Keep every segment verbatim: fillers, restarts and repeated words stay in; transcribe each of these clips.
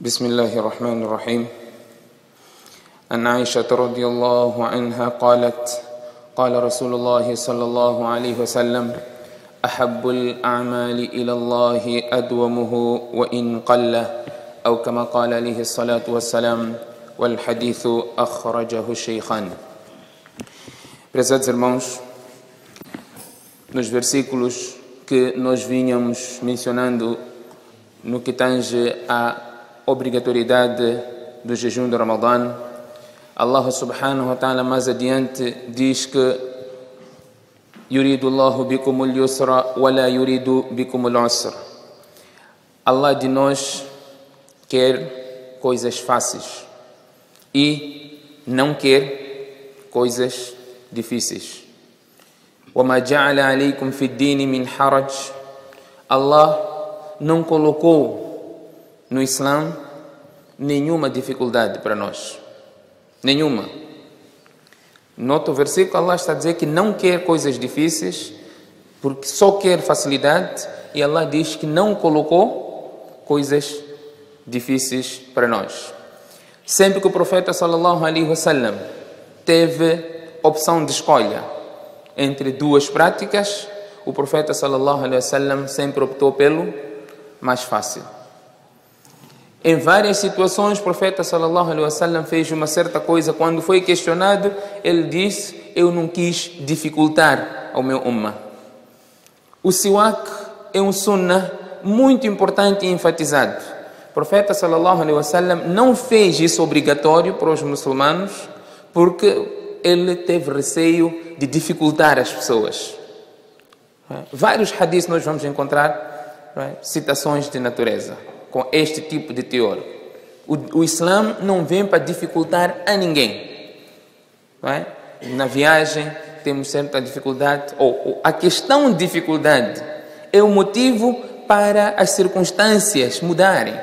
بسم الله الرحمن الرحيم. عن عائشة رضي الله عنها قالت قال رسول الله صلى الله عليه وسلم أحب الأعمال إلى الله أدومه وإن قل أو كما قال عليه الصلاة والسلام والحديث أخرجه الشيخان. Prezados irmãos, nos versículos que nós vinhamos mencionando no que tange a obrigatoriedade do jejum de Ramadã, Allah subhanahu wa ta'ala mais adiante diz que yuridu Allahu bikumul yusra wa la yuridu bikumul usra. Allah de nós quer coisas fáceis e não quer coisas difíceis. وَمَا جَعَلَ عَلَيْكُمْ فِي الدِّينِ مِنْ حَرَجٍ. Allah não colocou no Islã nenhuma dificuldade para nós. Nenhuma. No outro versículo, Allah está a dizer que não quer coisas difíceis, porque só quer facilidade, e Allah diz que não colocou coisas difíceis para nós. Sempre que o profeta sallallahu alaihi wasallam teve opção de escolha entre duas práticas, o profeta sallallahu alaihi wasallam sempre optou pelo mais fácil. Em várias situações, o profeta sallallahu alaihi wasallam fez uma certa coisa. Quando foi questionado, ele disse: eu não quis dificultar ao meu ummah. O siwak é um sunnah muito importante e enfatizado. O profeta sallallahu alaihi wasallam não fez isso obrigatório para os muçulmanos porque ele teve receio de dificultar as pessoas. Vários hadiths nós vamos encontrar, é? citações de natureza com este tipo de teor. O, o Islã não vem para dificultar a ninguém. Não é? Na viagem temos certa dificuldade, ou, ou a questão de dificuldade é o motivo para as circunstâncias mudarem.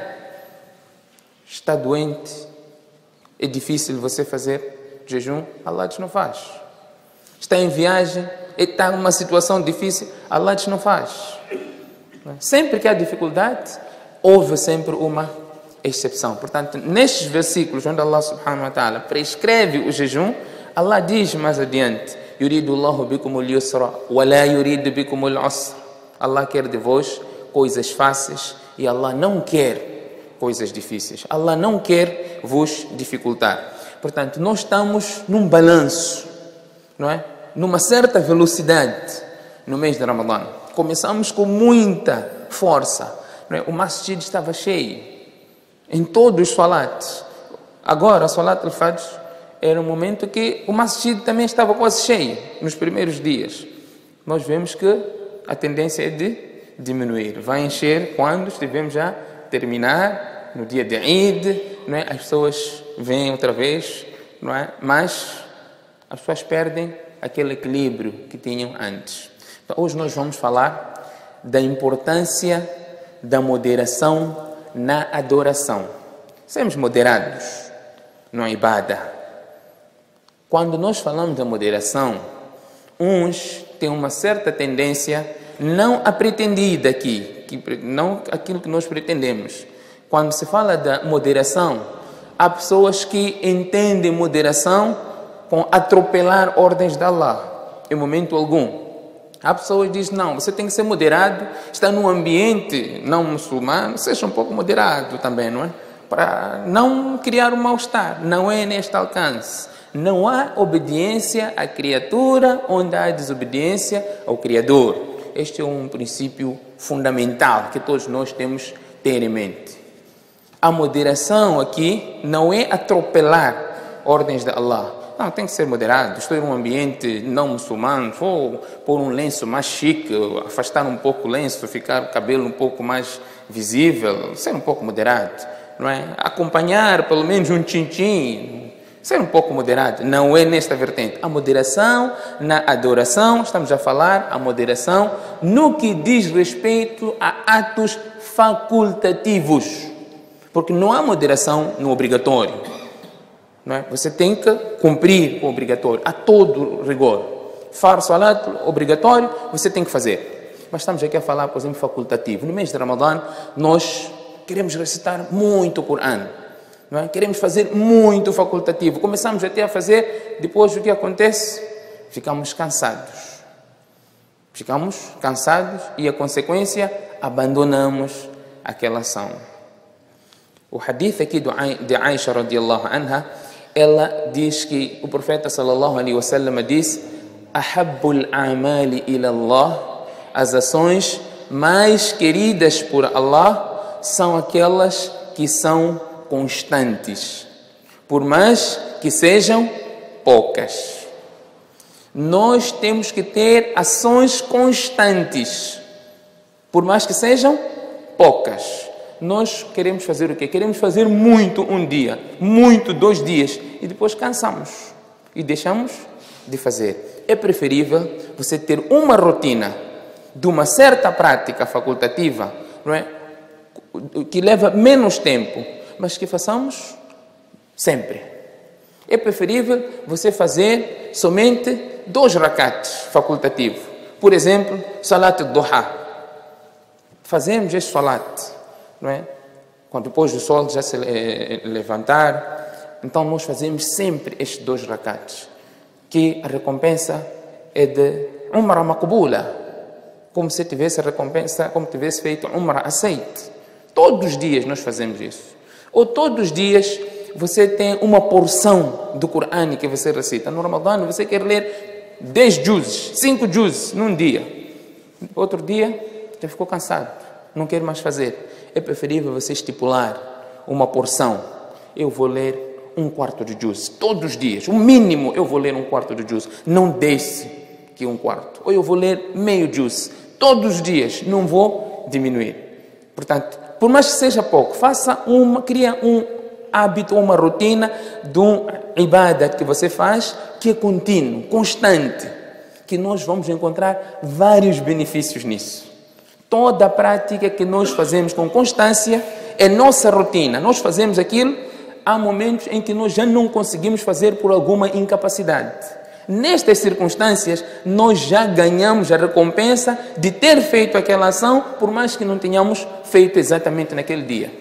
Está doente, é difícil você fazer jejum, Allah diz não faz. Está em viagem, está numa situação difícil, Allah diz não faz. Sempre que há dificuldade, houve sempre uma exceção. Portanto, nestes versículos onde Allah subhanahu wa ta'ala prescreve o jejum, Allah diz mais adiante: yuridu Allahu bikumul yusra wa la yuridu bikumul usra. Allah quer de vós coisas fáceis e Allah não quer coisas difíceis. Allah não quer vos dificultar. Portanto, nós estamos num balanço, não é? Numa certa velocidade no mês de Ramadã. Começamos com muita força. O masjid estava cheio em todos os salates. Agora, o salat al-fajr era um momento que o masjid também estava quase cheio nos primeiros dias. Nós vemos que a tendência é de diminuir. Vai encher quando estivermos já terminar, no dia de Eid, não é? As pessoas vêm outra vez, não é? Mas as pessoas perdem aquele equilíbrio que tinham antes. Então, hoje nós vamos falar da importância da moderação na adoração. Sermos moderados no ibada. Quando nós falamos da moderação, uns têm uma certa tendência, não a pretendida aqui, que, não aquilo que nós pretendemos. Quando se fala da moderação, há pessoas que entendem moderação com atropelar ordens de Allah, em momento algum. Há pessoas que dizem: não, você tem que ser moderado, está num ambiente não muçulmano, seja um pouco moderado também, não é? Para não criar um mal-estar. Não é neste alcance. Não há obediência à criatura onde há desobediência ao Criador. Este é um princípio fundamental que todos nós temos que ter em mente. A moderação aqui não é atropelar ordens de Allah. Não, tem que ser moderado. Estou em um ambiente não muçulmano, vou pôr um lenço mais chique, afastar um pouco o lenço, ficar o cabelo um pouco mais visível, ser um pouco moderado, não é? Acompanhar pelo menos um tchim-tchim, ser um pouco moderado. Não é nesta vertente. A moderação na adoração, estamos a falar a moderação no que diz respeito a atos facultativos, porque não há moderação no obrigatório. Não é? Você tem que cumprir o obrigatório a todo rigor. Far salat obrigatório, você tem que fazer. Mas estamos aqui a falar, por exemplo, facultativo. No mês de Ramadã, nós queremos recitar muito o Corão, não é? Queremos fazer muito facultativo. Começamos até a fazer, depois o que acontece? Ficamos cansados. Ficamos cansados e a consequência, abandonamos aquela ação. O hadith aqui de Aisha radiallahu anha, ela diz que o profeta sallallahu alaihi wasallam disse: Ahabbul a'mali ila Allah, as ações mais queridas por Allah são aquelas que são constantes, por mais que sejam poucas. Nós temos que ter ações constantes, por mais que sejam poucas. Nós queremos fazer o quê? Queremos fazer muito um dia, muito dois dias, e depois cansamos e deixamos de fazer. É preferível você ter uma rotina de uma certa prática facultativa, não é? Que leva menos tempo, mas que façamos sempre. É preferível você fazer somente dois rakats facultativos. Por exemplo, salat al-duha. Fazemos este salat, não é? Quando depois do sol já se levantar, então nós fazemos sempre estes dois rakats, que a recompensa é de umrah maqbula, como se tivesse a recompensa, como tivesse feito umrah aceite. Todos os dias nós fazemos isso. Ou todos os dias você tem uma porção do Corão que você recita. No Ramadã você quer ler dez juzes, cinco juzes num dia. Outro dia já ficou cansado, não quer mais fazer. É preferível você estipular uma porção. Eu vou ler um quarto de juz todos os dias. O mínimo eu vou ler um quarto de juz. Não desce que um quarto. Ou eu vou ler meio juz todos os dias. Não vou diminuir. Portanto, por mais que seja pouco, faça uma, cria um hábito, uma rotina de um ibadat que você faz, que é contínuo, constante, que nós vamos encontrar vários benefícios nisso. Toda a prática que nós fazemos com constância é nossa rotina. Nós fazemos aquilo, há momentos em que nós já não conseguimos fazer por alguma incapacidade. Nestas circunstâncias, nós já ganhamos a recompensa de ter feito aquela ação, por mais que não tenhamos feito exatamente naquele dia.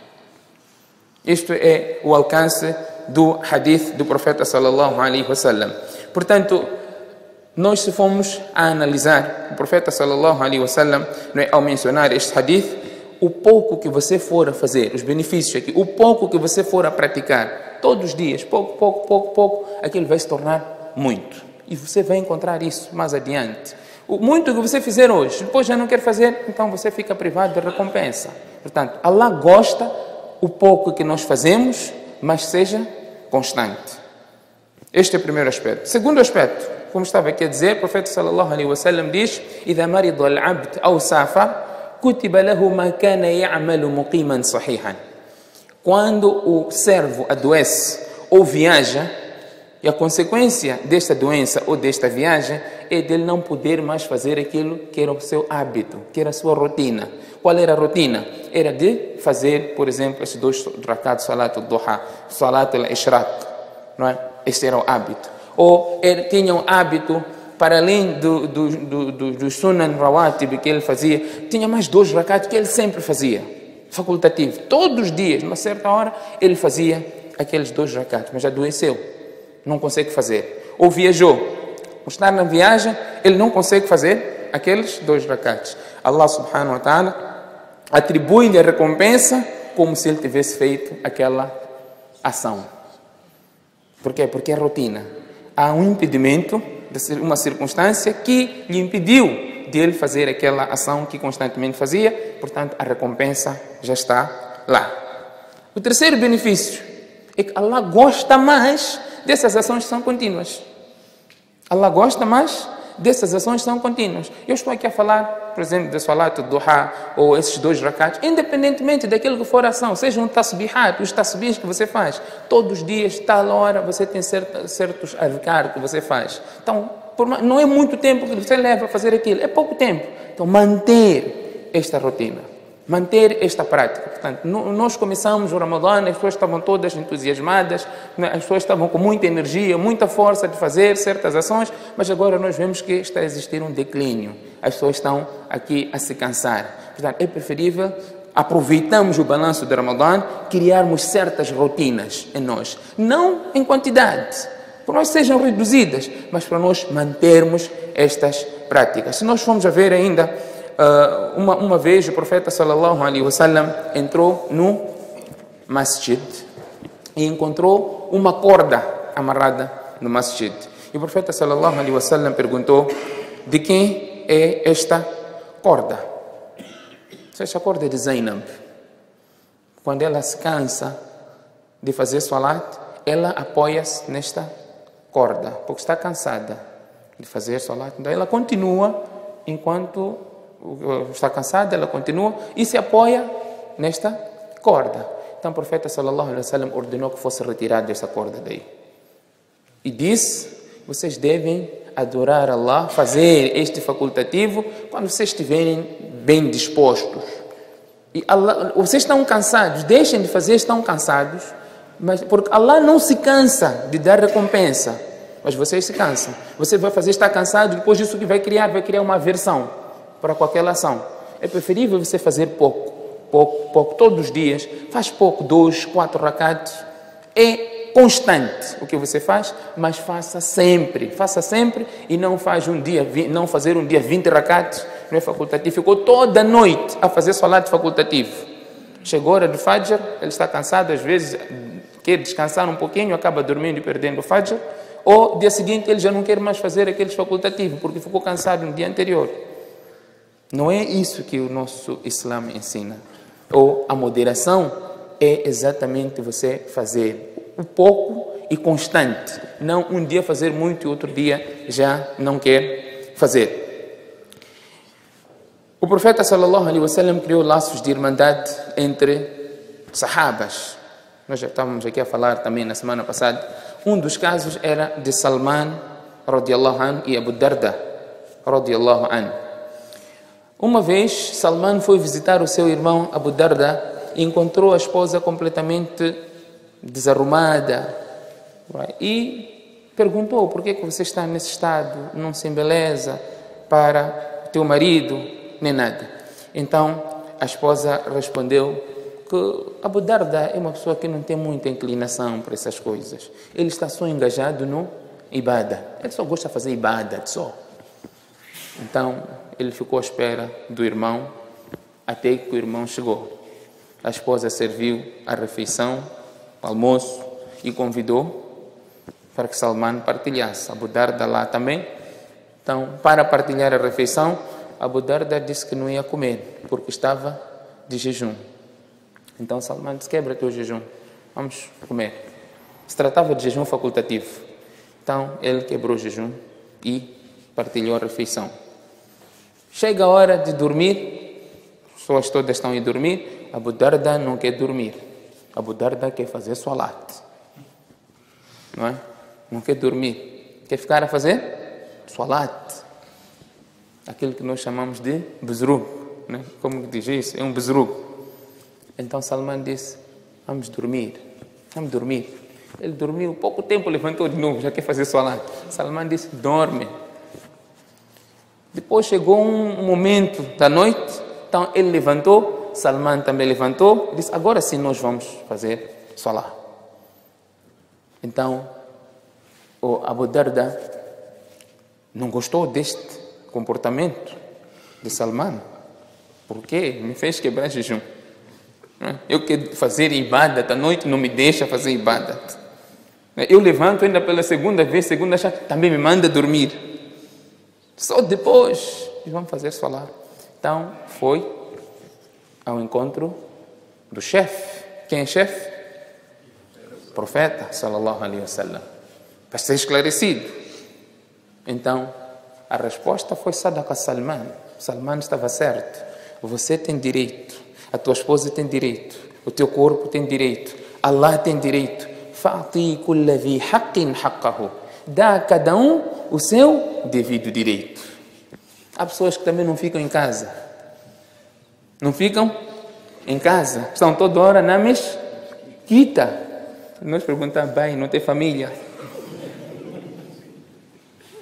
Isto é o alcance do hadith do profeta sallallahu alaihi wasallam. Portanto, nós se formos a analisar, o profeta sallallahu alaihi wasallam, ao mencionar este hadith, o pouco que você for a fazer, os benefícios aqui, o pouco que você for a praticar, todos os dias, pouco, pouco, pouco, pouco, aquilo vai se tornar muito. E você vai encontrar isso mais adiante. O muito que você fizer hoje, depois já não quer fazer, então você fica privado de recompensa. Portanto, Allah gosta o pouco que nós fazemos, mas seja constante. Este é o primeiro aspecto. Segundo aspecto, como estava aqui a dizer, o profeta sallallahu alaihi wasallam diz: "Idha marida al-'abd aw safar, kutiba lahu ma kana ya'malu muqiman sahihan." Quando o servo adoece ou viaja, e a consequência desta doença ou desta viagem é dele não poder mais fazer aquilo que era o seu hábito, que era a sua rotina. Qual era a rotina? Era de fazer, por exemplo, esses dois rakats, salat al-duha, salat al-ishraq, não é? Este era o hábito. Ou ele tinha um hábito, para além do, do, do, do, do sunan rawatib que ele fazia, tinha mais dois rakats que ele sempre fazia, facultativo. Todos os dias, numa certa hora, ele fazia aqueles dois rakats, mas adoeceu, não consegue fazer. Ou viajou, está na viagem, ele não consegue fazer aqueles dois rakats. Allah subhanahu wa ta'ala atribui-lhe a recompensa como se ele tivesse feito aquela ação. Por quê? Porque é rotina. Há um impedimento, uma circunstância que lhe impediu de ele fazer aquela ação que constantemente fazia, portanto a recompensa já está lá. O terceiro benefício é que Allah gosta mais dessas ações que são contínuas. Allah gosta mais dessas ações que são contínuas. Eu estou aqui a falar, por exemplo, de salat al-duha ou esses dois rakats, independentemente daquilo que for a ação, seja um tasbihat, os tasbihs que você faz, todos os dias, tal hora, você tem certos, certos adhkar que você faz. Então, por, não é muito tempo que você leva a fazer aquilo, é pouco tempo. Então, manter esta rotina, manter esta prática. Portanto, nós começamos o Ramadã, as pessoas estavam todas entusiasmadas, as pessoas estavam com muita energia, muita força de fazer certas ações, mas agora nós vemos que está a existir um declínio. As pessoas estão aqui a se cansar. Portanto, é preferível aproveitamos o balanço de Ramadã, criarmos certas rotinas em nós. Não em quantidade, para nós sejam reduzidas, mas para nós mantermos estas práticas. Se nós formos a ver ainda, uma, uma vez o profeta sallallahu alaihi wasallam entrou no masjid e encontrou uma corda amarrada no masjid. E o profeta sallallahu alaihi wasallam perguntou: de quem é esta corda? Esta corda é de Zainab. Quando ela se cansa de fazer salat, ela apoia-se nesta corda, porque está cansada de fazer salat. Então ela continua, enquanto está cansada, ela continua e se apoia nesta corda. Então o profeta sallallahu alaihi wasallam ordenou que fosse retirada esta corda daí. E disse: vocês devem adorar Allah, fazer este facultativo quando vocês estiverem bem dispostos. E Allah, vocês estão cansados, deixem de fazer, estão cansados, mas porque Allah não se cansa de dar recompensa, mas vocês se cansam. Você vai fazer, está cansado, depois disso que vai criar, vai criar uma aversão para qualquer ação. É preferível você fazer pouco, pouco, pouco, todos os dias, faz pouco, dois, quatro rakat, é constante o que você faz, mas faça sempre, faça sempre e não faz um dia, não fazer um dia vinte rakat, não é facultativo. Ficou toda a noite a fazer salat facultativo. Chegou a hora do Fajr, ele está cansado, às vezes quer descansar um pouquinho, acaba dormindo e perdendo o Fajr, ou dia seguinte ele já não quer mais fazer aqueles facultativos, porque ficou cansado no dia anterior. Não é isso que o nosso Islã ensina. Ou a moderação é exatamente você fazer o pouco e constante, não um dia fazer muito e outro dia já não quer fazer. O profeta sallallahu alaihi wasallam criou laços de irmandade entre sahabas. Nós já estávamos aqui a falar também na semana passada. Um dos casos era de Salman radiallahu anhu e Abu Darda radiallahu anhu. Uma vez Salman foi visitar o seu irmão Abu Darda e encontrou a esposa completamente desarrumada e perguntou: por que você está nesse estado? Não se embeleza para o teu marido, nem nada. Então a esposa respondeu que Abu Darda é uma pessoa que não tem muita inclinação para essas coisas. Ele está só engajado no ibada. Ele só gosta de fazer ibada, só. Então ele ficou à espera do irmão até que o irmão chegou. A esposa serviu a refeição, o almoço, e convidou para que Salman partilhasse. Abu Darda lá também. Então, para partilhar a refeição, Abu Darda disse que não ia comer, porque estava de jejum. Então Salman disse: quebra teu jejum, vamos comer. Se tratava de jejum facultativo. Então ele quebrou o jejum e partilhou a refeição. Chega a hora de dormir, as pessoas todas estão a ir dormir, Abu Darda não quer dormir. Abu Darda quer fazer salat. Não é? Não quer dormir. Quer ficar a fazer salat. Aquilo que nós chamamos de bezrug. Né? Como diz isso? É um bezrug. Então Salman disse: vamos dormir. Vamos dormir. Ele dormiu, pouco tempo levantou de novo, já quer fazer salat. Salman disse: dorme. Depois chegou um momento da noite, então ele levantou, Salman também levantou, disse: agora sim nós vamos fazer salat. Então o Abu Darda não gostou deste comportamento de Salman, porque me fez quebrar jejum. Eu quero fazer ibadat à noite, não me deixa fazer ibadat. Eu levanto ainda pela segunda vez, segunda chave, também me manda dormir. Só depois vamos fazer salat. Então foi ao encontro do chefe. Quem é chefe? O profeta sallallahu alaihi wasallam, para ser esclarecido. Então a resposta foi sadaqa Salman. Salman estava certo. Você tem direito, a tua esposa tem direito, o teu corpo tem direito, Allah tem direito. Fa'ti kulli dhi haqqin haqqahu. Dá a cada um o seu devido direito. Há pessoas que também não ficam em casa. Não ficam em casa. Estão toda hora na mesquita. Nós perguntamos: bem, não tem família?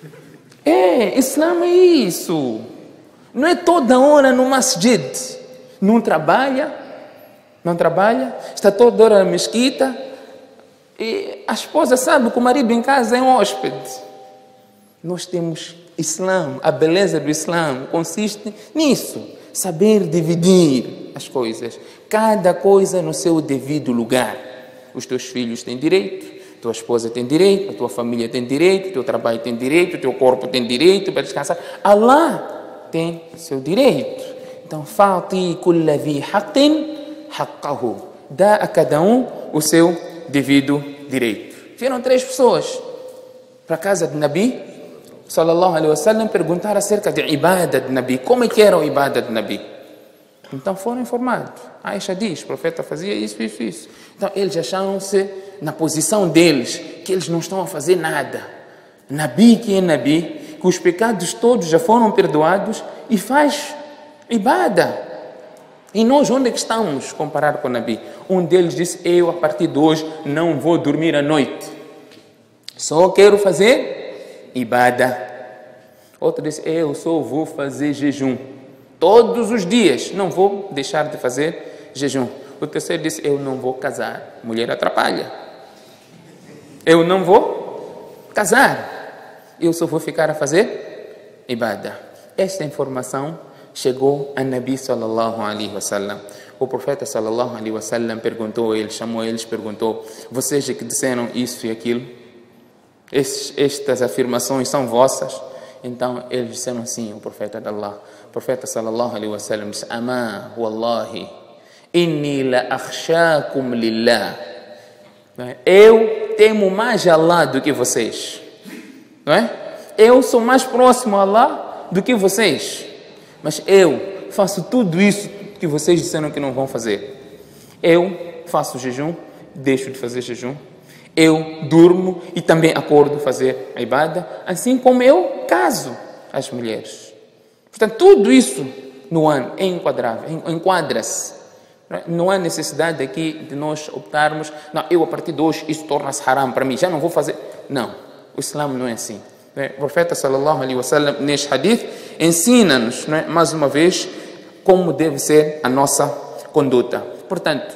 É, Islã é isso. Não é toda hora no masjid. não trabalha, não trabalha, está toda hora na mesquita, e a esposa sabe que o marido em casa é um hóspede. Nós temos Islã, a beleza do Islã consiste nisso, saber dividir as coisas, cada coisa no seu devido lugar. Os teus filhos têm direito, tua esposa tem direito, a tua família tem direito, o teu trabalho tem direito, o teu corpo tem direito para descansar. Allah tem seu direito. Então, fa'ti kulla dhi haqqin haqqahu. Dá a cada um o seu devido direito. Vieram três pessoas para a casa de Nabi sallallahu alaihi wasallam perguntar acerca de ibada de Nabi. Como é que era a ibada de Nabi? Então foram informados. Aisha diz, o profeta fazia isso, isso, isso. Então eles acharam-se na posição deles, que eles não estão a fazer nada. Nabi que é Nabi, que os pecados todos já foram perdoados e faz ibada. E nós onde é que estamos comparado com o Nabi? Um deles disse, eu a partir de hoje não vou dormir à noite. Só quero fazer ibada. Outro disse, eu só vou fazer jejum. Todos os dias, não vou deixar de fazer jejum. O terceiro disse, eu não vou casar. Mulher atrapalha. Eu não vou casar. Eu só vou ficar a fazer ibada. Esta informação chegou a Nabi sallallahu alaihi wasallam. O profeta sallallahu alaihi wasallam perguntou a eles, chamou eles, perguntou, vocês é que disseram isso e aquilo? Estes, estas afirmações são vossas? Então eles disseram sim, o profeta de Allah. O profeta sallallahu alaihi wasallam disse, Ama wallahi, inni la akhshakum lillah. Eu temo mais a Allah do que vocês. Não é? Eu sou mais próximo a Allah do que vocês. Mas eu faço tudo isso que vocês disseram que não vão fazer. Eu faço jejum, deixo de fazer jejum. Eu durmo e também acordo a fazer a ibada, assim como eu caso as mulheres. Portanto, tudo isso no ano é enquadrável, enquadra-se. Não há necessidade aqui de nós optarmos, não, eu a partir de hoje isso torna-se haram para mim, já não vou fazer. Não, o Islã não é assim. O profeta sallallahu alaihi wasallam neste hadith ensina-nos, não é, mais uma vez, como deve ser a nossa conduta. Portanto,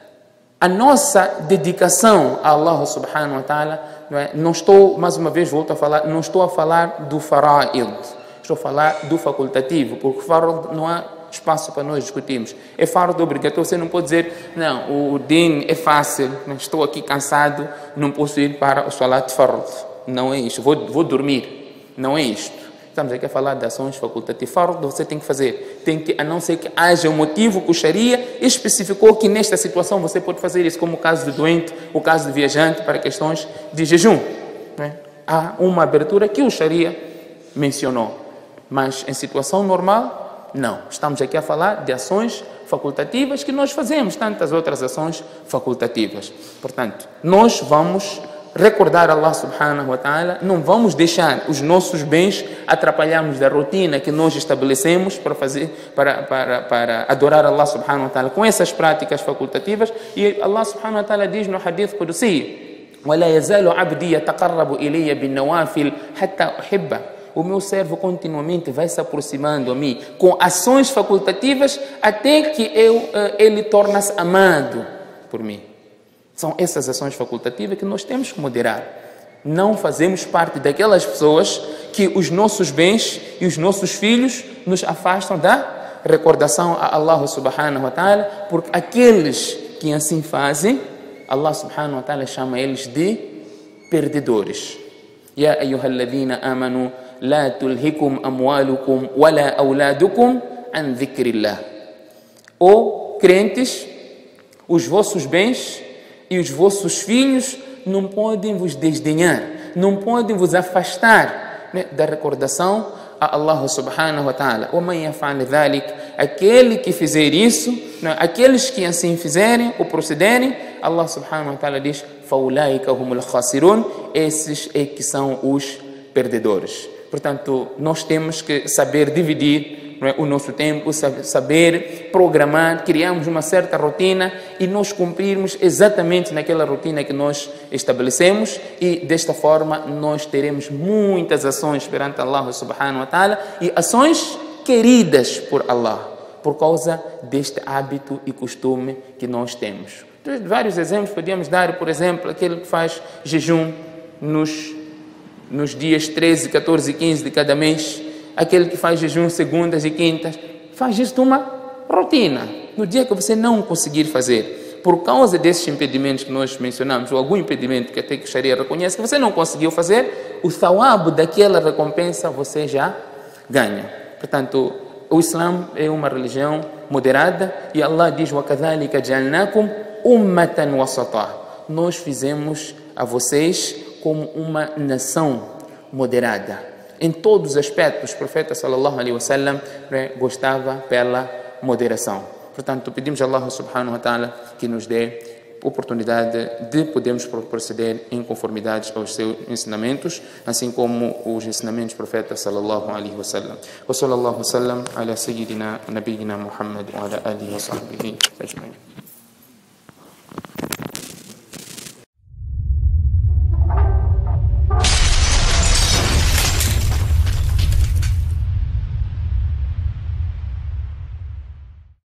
a nossa dedicação a Allah subhanahu wa ta'ala, não, é, não estou, mais uma vez volto a falar, não estou a falar do fara'id, estou a falar do facultativo, porque fara'id não há espaço para nós discutirmos. É fara'id obrigatório, você não pode dizer, não, o din é fácil, estou aqui cansado, não posso ir para o salat fara'id. Não é isto, vou, vou dormir, não é isto. Estamos aqui a falar de ações facultativas. Fardo você tem que fazer, tem que, a não ser que haja um motivo que o Sharia especificou que nesta situação você pode fazer isso, como o caso do doente, o caso do viajante, para questões de jejum. Né? Há uma abertura que o Sharia mencionou, mas em situação normal, não. Estamos aqui a falar de ações facultativas que nós fazemos, tantas outras ações facultativas. Portanto, nós vamos recordar Allah subhanahu wa ta'ala, não vamos deixar os nossos bens atrapalharmos da rotina que nós estabelecemos para fazer, para, para, para adorar Allah subhanahu wa ta'ala com essas práticas facultativas. E Allah subhanahu wa ta'ala diz no hadith Qudsi, وَلَا يَزَالُ عَبْدِي يَتَقَرَّبُ إِلَيَّ بِالنَّوَافِلِ حَتَّى أُحِبَّهُ. O meu servo continuamente vai se aproximando a mim com ações facultativas até que eu, ele torna-se amado por mim. São essas ações facultativas que nós temos que moderar. Não fazemos parte daquelas pessoas que os nossos bens e os nossos filhos nos afastam da recordação a Allah subhanahu wa ta'ala, porque aqueles que assim fazem, Allah subhanahu wa ta'ala chama eles de perdedores. Ya ayyuhalladhina amanu la tulhikum amwalukum wala auladukum an dhikrillah. Ou crentes, os vossos bens e os vossos filhos não podem vos desdenhar, não podem vos afastar, né, da recordação a Allah subhanahu wa ta'ala. وَمَنْ يَفْعَلْ ذَلِكَ. Aquele que fizer isso, né, aqueles que assim fizerem ou procederem, Allah subhanahu wa ta'ala diz فَأُولَٰئِكَ هُمُ الْخَاسِرُونَ. Esses é que são os perdedores. Portanto, nós temos que saber dividir o nosso tempo, saber programar, criarmos uma certa rotina e nós cumprirmos exatamente naquela rotina que nós estabelecemos, e desta forma nós teremos muitas ações perante Allah subhanahu wa ta'ala, e ações queridas por Allah. por causa deste hábito e costume que nós temos. Então, vários exemplos podíamos dar, por exemplo, aquele que faz jejum nos, nos dias treze, catorze e quinze de cada mês, aquele que faz jejum segundas e quintas, faz isso uma rotina. No dia que você não conseguir fazer, por causa desses impedimentos que nós mencionamos, ou algum impedimento que até que a Sharia reconhece, que você não conseguiu fazer, o thawab daquela recompensa você já ganha. Portanto, o Islã é uma religião moderada e Allah diz: وَكَذَلِكَ جَعَلْنَاكُمْ أُمَّةً وَسَطًا. Nós fizemos a vocês como uma nação moderada. Em todos os aspectos, o profeta sallallahu alaihi wasallam gostava pela moderação. Portanto, pedimos a Allah subhanahu wa ta'ala que nos dê oportunidade de podermos proceder em conformidade aos seus ensinamentos, assim como os ensinamentos do profeta sallallahu alaihi wasallam. Wa sallallahu wasallam ala sayyidina nabiyina Muhammad wa ala alihi wa sahbihi ajma'in.